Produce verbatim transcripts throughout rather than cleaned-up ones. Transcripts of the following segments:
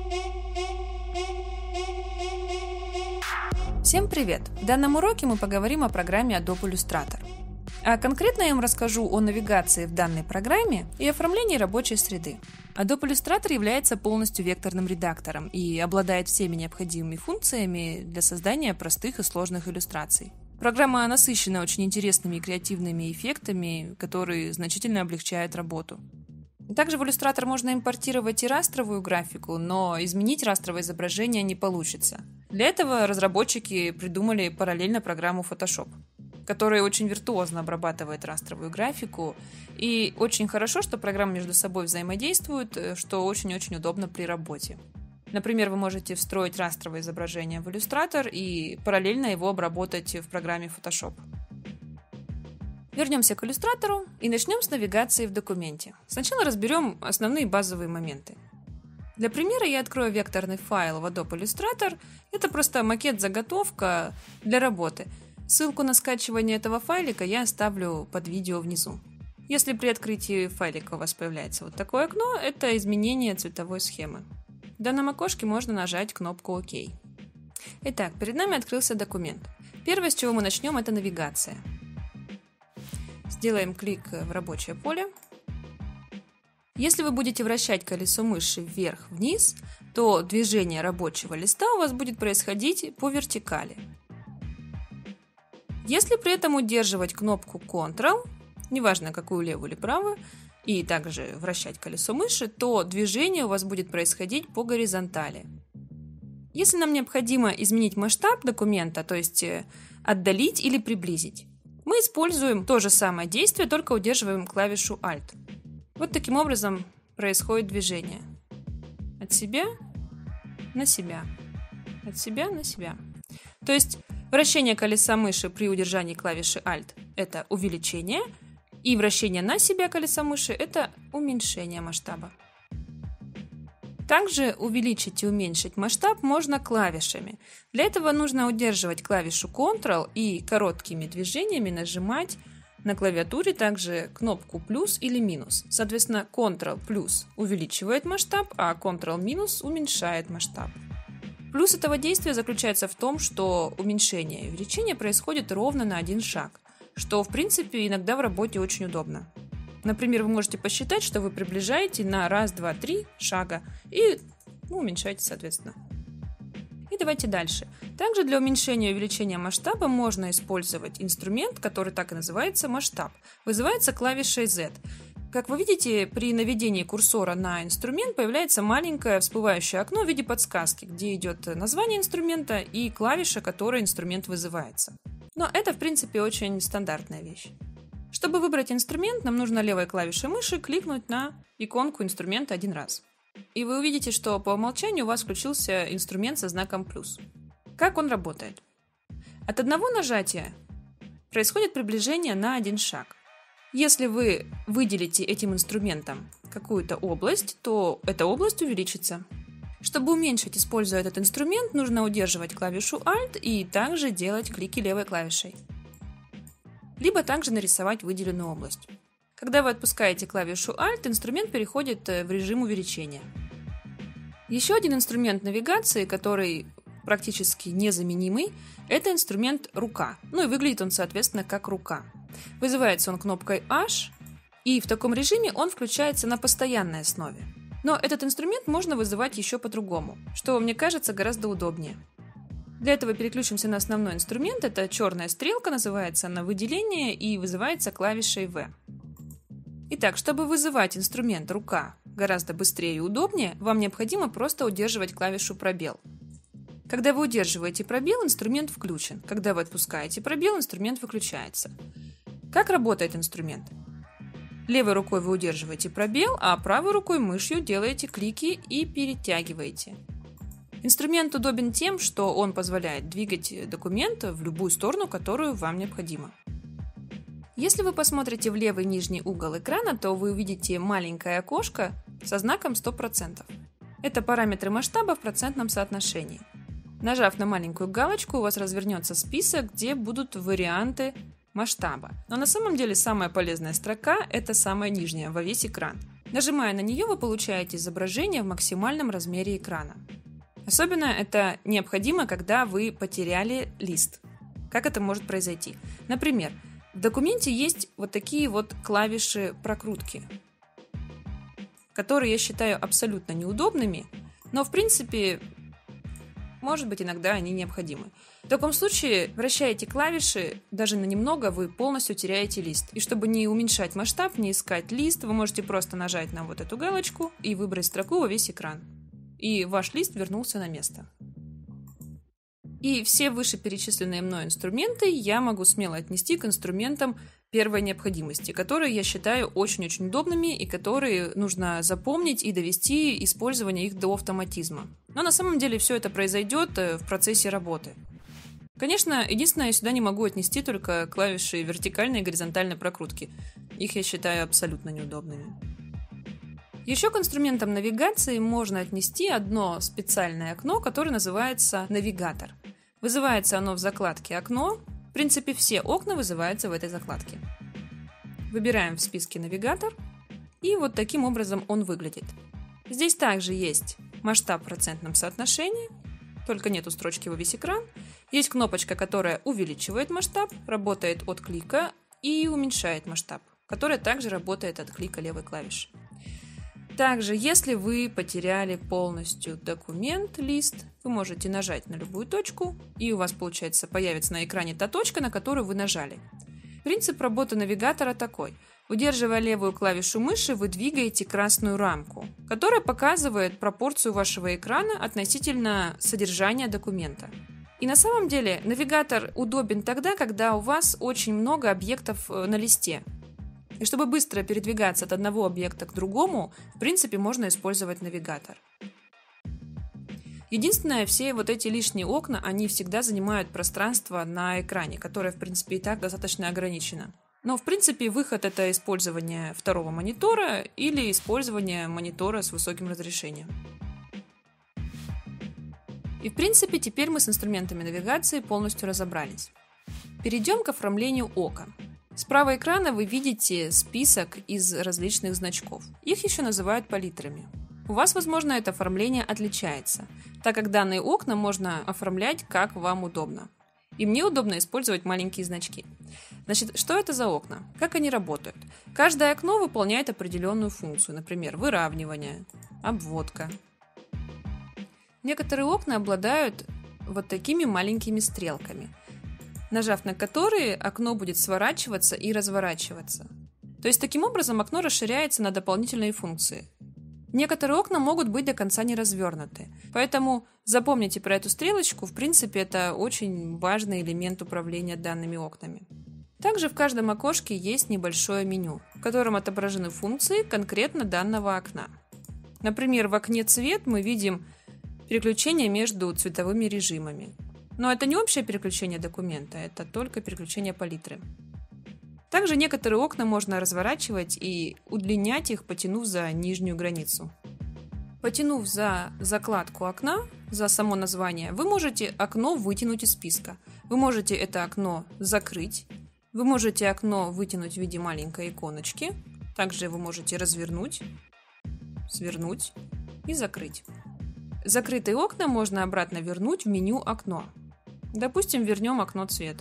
Всем привет! В данном уроке мы поговорим о программе Adobe Illustrator. А конкретно я вам расскажу о навигации в данной программе и оформлении рабочей среды. Adobe Illustrator является полностью векторным редактором и обладает всеми необходимыми функциями для создания простых и сложных иллюстраций. Программа насыщена очень интересными и креативными эффектами, которые значительно облегчают работу. Также в Illustrator можно импортировать и растровую графику, но изменить растровое изображение не получится. Для этого разработчики придумали параллельно программу Photoshop, которая очень виртуозно обрабатывает растровую графику, и очень хорошо, что программы между собой взаимодействуют, что очень-очень удобно при работе. Например, вы можете встроить растровое изображение в Illustrator и параллельно его обработать в программе Photoshop. Вернемся к иллюстратору и начнем с навигации в документе. Сначала разберем основные базовые моменты. Для примера я открою векторный файл в Adobe Illustrator. Это просто макет-заготовка для работы. Ссылку на скачивание этого файлика я оставлю под видео внизу. Если при открытии файлика у вас появляется вот такое окно, это изменение цветовой схемы. В данном окошке можно нажать кнопку «Ок». Итак, перед нами открылся документ. Первое, с чего мы начнем, это навигация. Сделаем клик в рабочее поле. Если вы будете вращать колесо мыши вверх-вниз, то движение рабочего листа у вас будет происходить по вертикали. Если при этом удерживать кнопку контрол, неважно какую, левую или правую, и также вращать колесо мыши, то движение у вас будет происходить по горизонтали. Если нам необходимо изменить масштаб документа, то есть отдалить или приблизить, мы используем то же самое действие, только удерживаем клавишу Alt. Вот таким образом происходит движение. От себя на себя. От себя на себя. То есть вращение колеса мыши при удержании клавиши Alt – это увеличение, и вращение на себя колеса мыши – это уменьшение масштаба. Также увеличить и уменьшить масштаб можно клавишами. Для этого нужно удерживать клавишу контрол и короткими движениями нажимать на клавиатуре также кнопку плюс или минус. Соответственно, контрол плюс увеличивает масштаб, а контрол минус уменьшает масштаб. Плюс этого действия заключается в том, что уменьшение и увеличение происходит ровно на один шаг, что в принципе иногда в работе очень удобно. Например, вы можете посчитать, что вы приближаете на раз, два, три шага и ну, уменьшаете, соответственно. И давайте дальше. Также для уменьшения и увеличения масштаба можно использовать инструмент, который так и называется масштаб. Вызывается клавишей Z. Как вы видите, при наведении курсора на инструмент появляется маленькое всплывающее окно в виде подсказки, где идет название инструмента и клавиша, которой инструмент вызывается. Но это, в принципе, очень стандартная вещь. Чтобы выбрать инструмент, нам нужно левой клавишей мыши кликнуть на иконку инструмента один раз. И вы увидите, что по умолчанию у вас включился инструмент со знаком плюс. Как он работает? От одного нажатия происходит приближение на один шаг. Если вы выделите этим инструментом какую-то область, то эта область увеличится. Чтобы уменьшить, используя этот инструмент, нужно удерживать клавишу Alt и также делать клики левой клавишей. Либо также нарисовать выделенную область. Когда вы отпускаете клавишу Alt, инструмент переходит в режим увеличения. Еще один инструмент навигации, который практически незаменимый, это инструмент рука. Ну и выглядит он, соответственно, как рука. Вызывается он кнопкой H, и в таком режиме он включается на постоянной основе. Но этот инструмент можно вызывать еще по-другому, что, мне кажется, гораздо удобнее. Для этого переключимся на основной инструмент. Это черная стрелка, называется она выделение и вызывается клавишей V. Итак, чтобы вызывать инструмент рука гораздо быстрее и удобнее, вам необходимо просто удерживать клавишу пробел. Когда вы удерживаете пробел, инструмент включен. Когда вы отпускаете пробел, инструмент выключается. Как работает инструмент? Левой рукой вы удерживаете пробел, а правой рукой мышью делаете клики и перетягиваете. Инструмент удобен тем, что он позволяет двигать документ в любую сторону, которую вам необходимо. Если вы посмотрите в левый нижний угол экрана, то вы увидите маленькое окошко со знаком сто процентов. Это параметры масштаба в процентном соотношении. Нажав на маленькую галочку, у вас развернется список, где будут варианты масштаба. Но на самом деле самая полезная строка – это самая нижняя во весь экран. Нажимая на нее, вы получаете изображение в максимальном размере экрана. Особенно это необходимо, когда вы потеряли лист. Как это может произойти? Например, в документе есть вот такие вот клавиши прокрутки, которые я считаю абсолютно неудобными, но в принципе, может быть, иногда они необходимы. В таком случае, вращая эти клавиши, даже на немного, вы полностью теряете лист. И чтобы не уменьшать масштаб, не искать лист, вы можете просто нажать на вот эту галочку и выбрать строку во весь экран. И ваш лист вернулся на место. И все вышеперечисленные мной инструменты я могу смело отнести к инструментам первой необходимости, которые я считаю очень-очень удобными и которые нужно запомнить и довести использование их до автоматизма. Но на самом деле все это произойдет в процессе работы. Конечно, единственное, я сюда не могу отнести только клавиши вертикальной и горизонтальной прокрутки. Их я считаю абсолютно неудобными. Еще к инструментам навигации можно отнести одно специальное окно, которое называется «Навигатор». Вызывается оно в закладке «Окно». В принципе, все окна вызываются в этой закладке. Выбираем в списке «Навигатор», и вот таким образом он выглядит. Здесь также есть масштаб в процентном соотношении, только нету строчки во весь экран. Есть кнопочка, которая увеличивает масштаб, работает от клика, и уменьшает масштаб, которая также работает от клика левой клавиши. Также, если вы потеряли полностью документ, лист, вы можете нажать на любую точку, и у вас, получается, появится на экране та точка, на которую вы нажали. Принцип работы навигатора такой. Удерживая левую клавишу мыши, вы двигаете красную рамку, которая показывает пропорцию вашего экрана относительно содержания документа. И на самом деле навигатор удобен тогда, когда у вас очень много объектов на листе. И чтобы быстро передвигаться от одного объекта к другому, в принципе, можно использовать навигатор. Единственное, все вот эти лишние окна, они всегда занимают пространство на экране, которое, в принципе, и так достаточно ограничено. Но, в принципе, выход – это использование второго монитора или использование монитора с высоким разрешением. И, в принципе, теперь мы с инструментами навигации полностью разобрались. Перейдем к оформлению ока. Справа экрана вы видите список из различных значков. Их еще называют палитрами. У вас, возможно, это оформление отличается, так как данные окна можно оформлять как вам удобно. И мне удобно использовать маленькие значки. Значит, что это за окна? Как они работают? Каждое окно выполняет определенную функцию, например, выравнивание, обводка. Некоторые окна обладают вот такими маленькими стрелками, нажав на которые окно будет сворачиваться и разворачиваться. То есть таким образом окно расширяется на дополнительные функции. Некоторые окна могут быть до конца не развернуты, поэтому запомните про эту стрелочку, в принципе это очень важный элемент управления данными окнами. Также в каждом окошке есть небольшое меню, в котором отображены функции конкретно данного окна. Например, в окне «Цвет» мы видим переключение между цветовыми режимами. Но это не общее переключение документа, это только переключение палитры. Также некоторые окна можно разворачивать и удлинять их, потянув за нижнюю границу. Потянув за закладку окна, за само название, вы можете окно вытянуть из списка. Вы можете это окно закрыть, вы можете окно вытянуть в виде маленькой иконочки, также вы можете развернуть, свернуть и закрыть. Закрытые окна можно обратно вернуть в меню «Окно». Допустим, вернем окно «Цвет».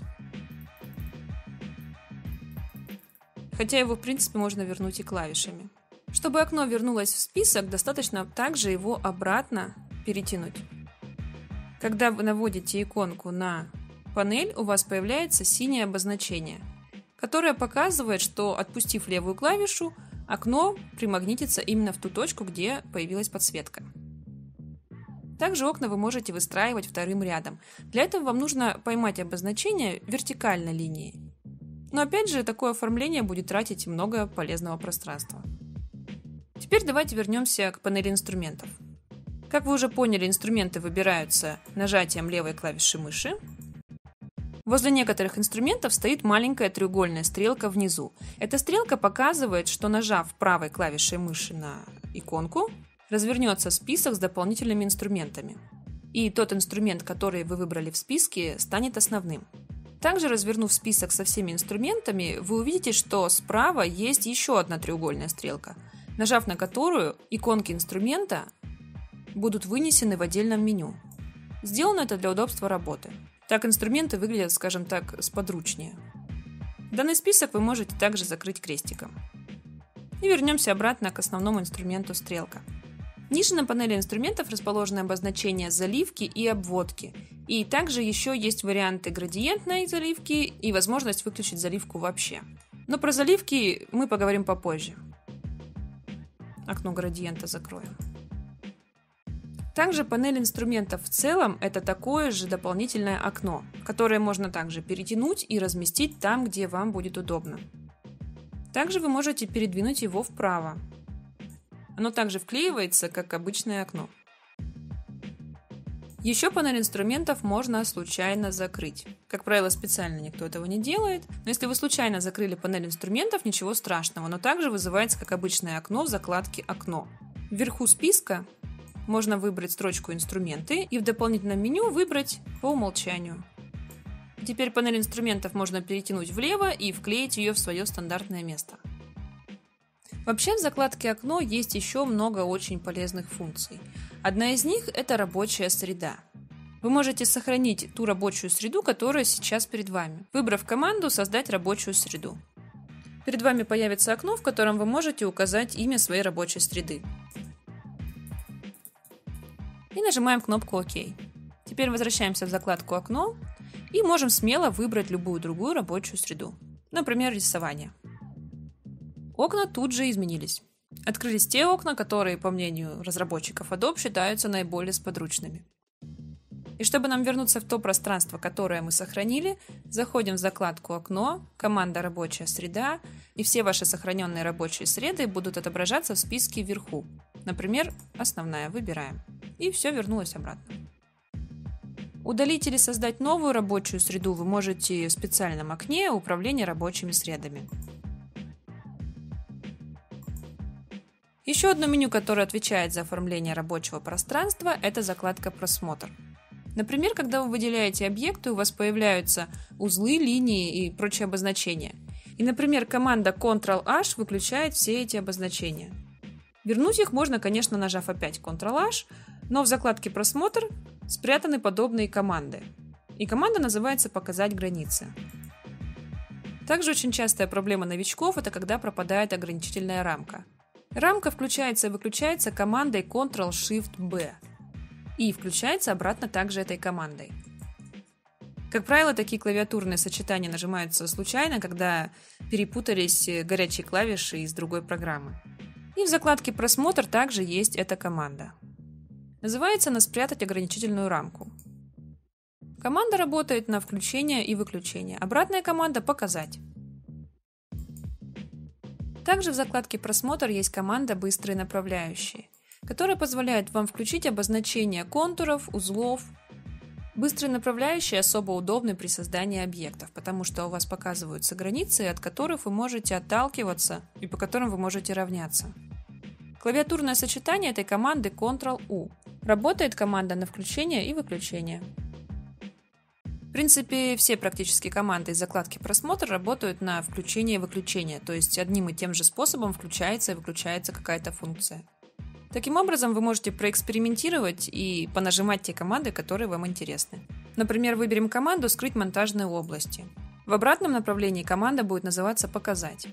Хотя его, в принципе, можно вернуть и клавишами. Чтобы окно вернулось в список, достаточно также его обратно перетянуть. Когда вы наводите иконку на панель, у вас появляется синее обозначение, которое показывает, что, отпустив левую клавишу, окно примагнитится именно в ту точку, где появилась подсветка. Также окна вы можете выстраивать вторым рядом. Для этого вам нужно поймать обозначение вертикальной линией. Но опять же, такое оформление будет тратить много полезного пространства. Теперь давайте вернемся к панели инструментов. Как вы уже поняли, инструменты выбираются нажатием левой клавиши мыши. Возле некоторых инструментов стоит маленькая треугольная стрелка внизу. Эта стрелка показывает, что, нажав правой клавишей мыши на иконку, развернется список с дополнительными инструментами. И тот инструмент, который вы выбрали в списке, станет основным. Также, развернув список со всеми инструментами, вы увидите, что справа есть еще одна треугольная стрелка. нажав на которую иконки инструмента будут вынесены в отдельном меню. Сделано это для удобства работы. Так инструменты выглядят, скажем так, сподручнее. Данный список вы можете также закрыть крестиком. И вернемся обратно к основному инструменту стрелка. Ниже на панели инструментов расположены обозначения заливки и обводки. И также еще есть варианты градиентной заливки и возможность выключить заливку вообще. Но про заливки мы поговорим попозже. Окно градиента закроем. Также панель инструментов в целом это такое же дополнительное окно, которое можно также перетянуть и разместить там, где вам будет удобно. Также вы можете передвинуть его вправо. Оно также вклеивается, как обычное окно. Еще панель инструментов можно случайно закрыть. Как правило, специально никто этого не делает, но если вы случайно закрыли панель инструментов, ничего страшного, но также вызывается как обычное окно в закладке «Окно». Вверху списка можно выбрать строчку «Инструменты» и в дополнительном меню выбрать по умолчанию. Теперь панель инструментов можно перетянуть влево и вклеить ее в свое стандартное место. Вообще в закладке «Окно» есть еще много очень полезных функций. Одна из них – это рабочая среда. Вы можете сохранить ту рабочую среду, которая сейчас перед вами, выбрав команду «Создать рабочую среду». Перед вами появится окно, в котором вы можете указать имя своей рабочей среды. И нажимаем кнопку «Ок». Теперь возвращаемся в закладку «Окно» и можем смело выбрать любую другую рабочую среду, например, рисование. Окна тут же изменились. Открылись те окна, которые, по мнению разработчиков Adobe, считаются наиболее сподручными. И чтобы нам вернуться в то пространство, которое мы сохранили, заходим в закладку «Окно», команда «Рабочая среда», и все ваши сохраненные рабочие среды будут отображаться в списке вверху. Например, основная выбираем. И все вернулось обратно. Удалить или создать новую рабочую среду вы можете в специальном окне управления рабочими средами. Еще одно меню, которое отвечает за оформление рабочего пространства, это закладка «Просмотр». Например, когда вы выделяете объекты, у вас появляются узлы, линии и прочие обозначения. И, например, команда контрол-H выключает все эти обозначения. Вернуть их можно, конечно, нажав опять контрол-H, но в закладке «Просмотр» спрятаны подобные команды. И команда называется «Показать границы». Также очень частая проблема новичков – это когда пропадает ограничительная рамка. Рамка включается и выключается командой контрол-Shift-B и включается обратно также этой командой. Как правило, такие клавиатурные сочетания нажимаются случайно, когда перепутались горячие клавиши из другой программы. И в закладке «Просмотр» также есть эта команда. Называется она «Спрятать ограничительную рамку». Команда работает на включение и выключение. Обратная команда «Показать». Также в закладке «Просмотр» есть команда «Быстрые направляющие», которая позволяет вам включить обозначения контуров, узлов. Быстрые направляющие особо удобны при создании объектов, потому что у вас показываются границы, от которых вы можете отталкиваться и по которым вы можете равняться. Клавиатурное сочетание этой команды контрол-У. Работает команда на включение и выключение. В принципе, все практически команды из закладки «Просмотр» работают на включение и выключение, то есть одним и тем же способом включается и выключается какая-то функция. Таким образом, вы можете проэкспериментировать и понажимать те команды, которые вам интересны. Например, выберем команду «Скрыть монтажные области». В обратном направлении команда будет называться «Показать».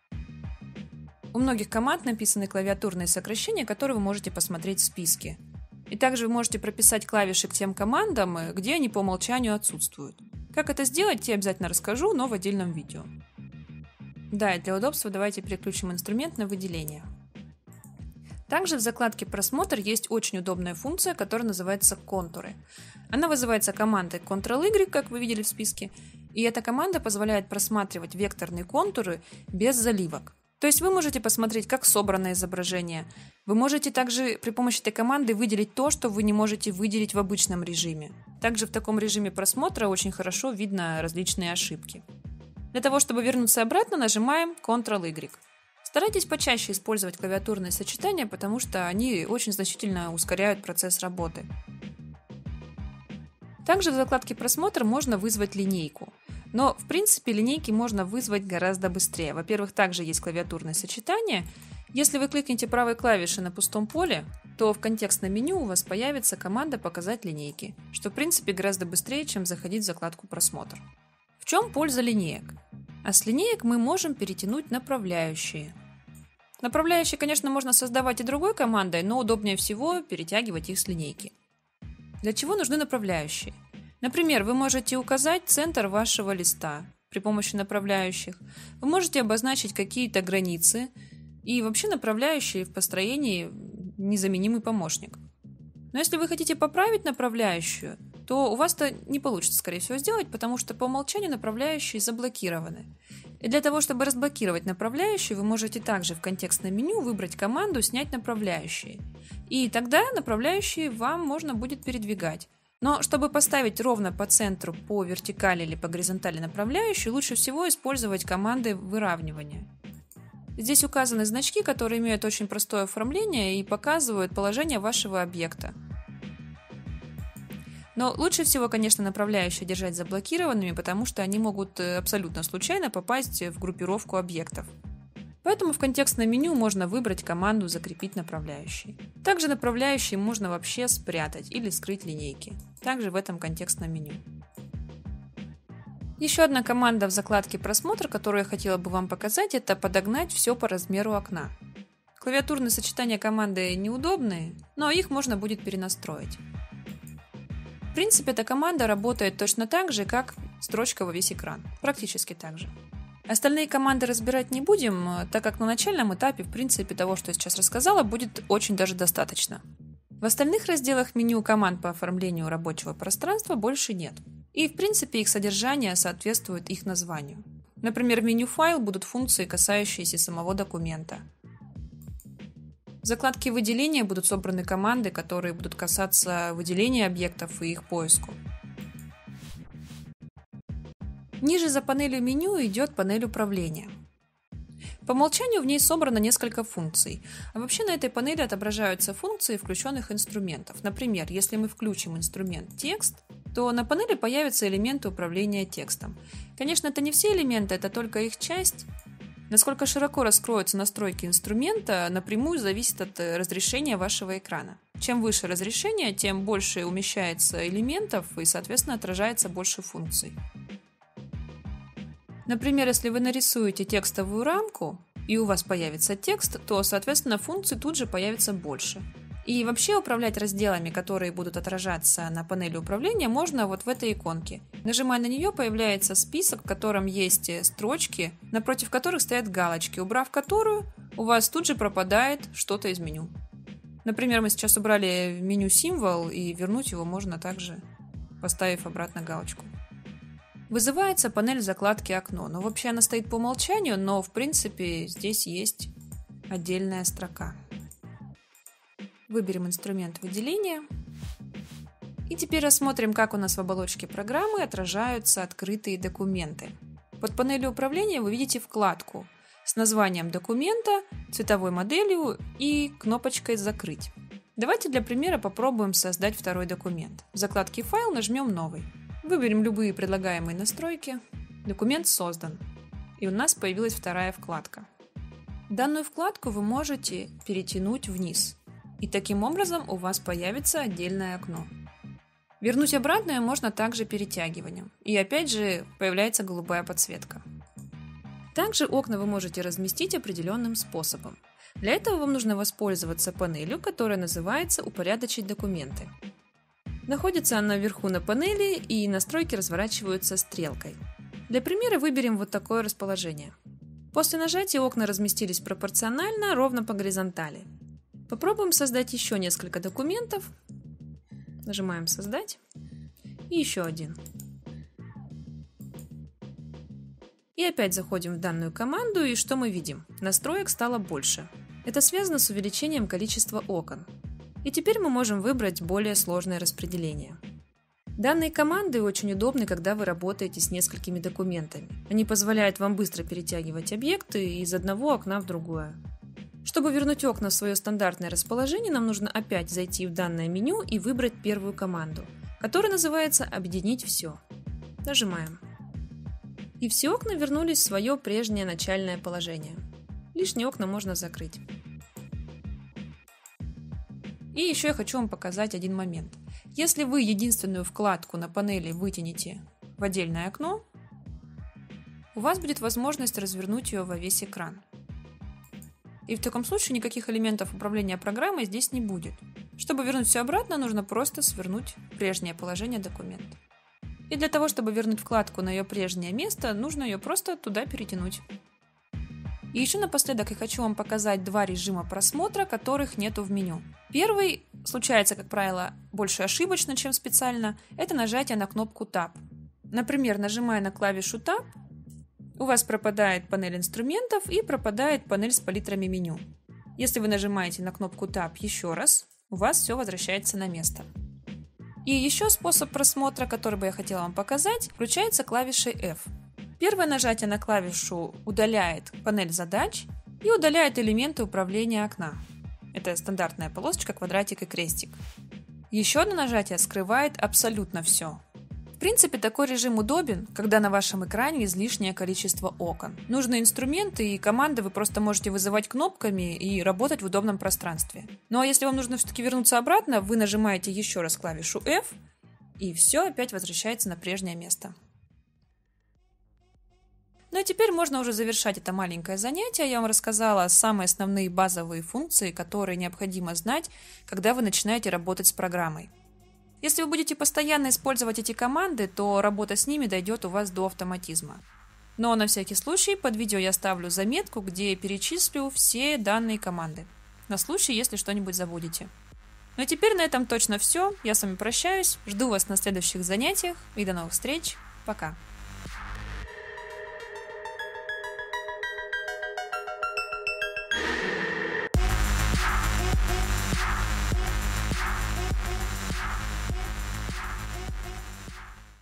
У многих команд написаны клавиатурные сокращения, которые вы можете посмотреть в списке. И также вы можете прописать клавиши к тем командам, где они по умолчанию отсутствуют. Как это сделать, я обязательно расскажу, но в отдельном видео. Да, и для удобства давайте переключим инструмент на выделение. Также в закладке «Просмотр» есть очень удобная функция, которая называется «Контуры». Она вызывается командой контрол-Y, как вы видели в списке, и эта команда позволяет просматривать векторные контуры без заливок. То есть вы можете посмотреть, как собрано изображение. Вы можете также при помощи этой команды выделить то, что вы не можете выделить в обычном режиме. Также в таком режиме просмотра очень хорошо видно различные ошибки. Для того, чтобы вернуться обратно, нажимаем контрол-Y. Старайтесь почаще использовать клавиатурные сочетания, потому что они очень значительно ускоряют процесс работы. Также в закладке «Просмотр» можно вызвать линейку. Но, в принципе, линейки можно вызвать гораздо быстрее. Во-первых, также есть клавиатурное сочетание, Если вы кликните правой клавишей на пустом поле, то в контекстном меню у вас появится команда «Показать линейки», что в принципе гораздо быстрее, чем заходить в закладку «Просмотр». В чем польза линеек? А с линеек мы можем перетянуть направляющие. Направляющие, конечно, можно создавать и другой командой, но удобнее всего перетягивать их с линейки. Для чего нужны направляющие? Например, вы можете указать центр вашего листа при помощи направляющих. Вы можете обозначить какие-то границы. И вообще направляющие в построении незаменимый помощник. Но если вы хотите поправить направляющую, то у вас это не получится, скорее всего, сделать, потому что по умолчанию направляющие заблокированы. И для того, чтобы разблокировать направляющие, вы можете также в контекстном меню выбрать команду «Снять направляющие». И тогда направляющие вам можно будет передвигать. Но чтобы поставить ровно по центру, по вертикали или по горизонтали направляющие, лучше всего использовать команды выравнивания. Здесь указаны значки, которые имеют очень простое оформление и показывают положение вашего объекта. Но лучше всего, конечно, направляющие держать заблокированными, потому что они могут абсолютно случайно попасть в группировку объектов. Поэтому в контекстном меню можно выбрать команду «Закрепить направляющие». Также направляющие можно вообще спрятать или скрыть линейки. Также в этом контекстном меню. Еще одна команда в закладке «Просмотр», которую я хотела бы вам показать, это подогнать все по размеру окна. Клавиатурные сочетания команды неудобные, но их можно будет перенастроить. В принципе, эта команда работает точно так же, как строчка во весь экран. Практически так же. Остальные команды разбирать не будем, так как на начальном этапе, в принципе, того, что я сейчас рассказала, будет очень даже достаточно. В остальных разделах меню команд по оформлению рабочего пространства больше нет. И, в принципе, их содержание соответствует их названию. Например, в меню «Файл» будут функции, касающиеся самого документа. В закладке «Выделение» будут собраны команды, которые будут касаться выделения объектов и их поиску. Ниже за панелью меню идет панель управления. По умолчанию в ней собрано несколько функций. А вообще на этой панели отображаются функции включенных инструментов. Например, если мы включим инструмент «Текст», то на панели появятся элементы управления текстом. Конечно, это не все элементы, это только их часть. Насколько широко раскроются настройки инструмента, напрямую зависит от разрешения вашего экрана. Чем выше разрешение, тем больше умещается элементов и, соответственно, отражается больше функций. Например, если вы нарисуете текстовую рамку, и у вас появится текст, то, соответственно, функций тут же появится больше. И вообще управлять разделами, которые будут отражаться на панели управления, можно вот в этой иконке. Нажимая на нее, появляется список, в котором есть строчки, напротив которых стоят галочки, убрав которую, у вас тут же пропадает что-то из меню. Например, мы сейчас убрали меню «Символ», и вернуть его можно также, поставив обратно галочку. Вызывается панель закладки «Окно». Ну, вообще она стоит по умолчанию, но в принципе здесь есть отдельная строка. Выберем инструмент выделения. И теперь рассмотрим, как у нас в оболочке программы отражаются открытые документы. Под панелью управления вы видите вкладку с названием документа, цветовой моделью и кнопочкой «Закрыть». Давайте для примера попробуем создать второй документ. В закладке «Файл» нажмем «Новый». Выберем любые предлагаемые настройки. Документ создан. И у нас появилась вторая вкладка. Данную вкладку вы можете перетянуть вниз. И таким образом у вас появится отдельное окно. Вернуть обратно ее можно также перетягиванием. И опять же появляется голубая подсветка. Также окна вы можете разместить определенным способом. Для этого вам нужно воспользоваться панелью, которая называется «Упорядочить документы». Находится она вверху на панели, и настройки разворачиваются стрелкой. Для примера выберем вот такое расположение. После нажатия окна разместились пропорционально, ровно по горизонтали. Попробуем создать еще несколько документов. Нажимаем «Создать». И еще один. И опять заходим в данную команду, и что мы видим? Настроек стало больше. Это связано с увеличением количества окон. И теперь мы можем выбрать более сложное распределение. Данные команды очень удобны, когда вы работаете с несколькими документами. Они позволяют вам быстро перетягивать объекты из одного окна в другое. Чтобы вернуть окна в свое стандартное расположение, нам нужно опять зайти в данное меню и выбрать первую команду, которая называется «Объединить все». Нажимаем. И все окна вернулись в свое прежнее начальное положение. Лишние окна можно закрыть. И еще я хочу вам показать один момент. Если вы единственную вкладку на панели вытянете в отдельное окно, у вас будет возможность развернуть ее во весь экран. И в таком случае никаких элементов управления программой здесь не будет. Чтобы вернуть все обратно, нужно просто свернуть в прежнее положение документа. И для того, чтобы вернуть вкладку на ее прежнее место, нужно ее просто туда перетянуть. И еще напоследок я хочу вам показать два режима просмотра, которых нету в меню. Первый случается, как правило, больше ошибочно, чем специально. Это нажатие на кнопку Tab. Например, нажимая на клавишу Tab, у вас пропадает панель инструментов и пропадает панель с палитрами меню. Если вы нажимаете на кнопку Tab еще раз, у вас все возвращается на место. И еще способ просмотра, который бы я хотела вам показать, включается клавишей F. Первое нажатие на клавишу удаляет панель задач и удаляет элементы управления окна. Это стандартная полосочка, квадратик и крестик. Еще одно нажатие скрывает абсолютно все. В принципе, такой режим удобен, когда на вашем экране излишнее количество окон. Нужные инструменты и команды вы просто можете вызывать кнопками и работать в удобном пространстве. Ну а если вам нужно все-таки вернуться обратно, вы нажимаете еще раз клавишу F, и все опять возвращается на прежнее место. Ну и теперь можно уже завершать это маленькое занятие. Я вам рассказала самые основные базовые функции, которые необходимо знать, когда вы начинаете работать с программой. Если вы будете постоянно использовать эти команды, то работа с ними дойдет у вас до автоматизма. Но на всякий случай под видео я ставлю заметку, где перечислю все данные команды, на случай, если что-нибудь забудете. Ну и теперь на этом точно все. Я с вами прощаюсь, жду вас на следующих занятиях и до новых встреч. Пока!